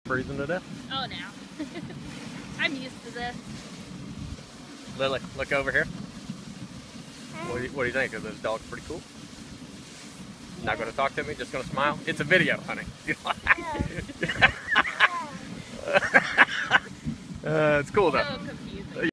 freezing to death? Oh, no. I'm used to this. Lily, look over here. What do you think? Are those dogs pretty cool? Not going to talk to me? Just going to smile? It's a video, honey. It's cool though.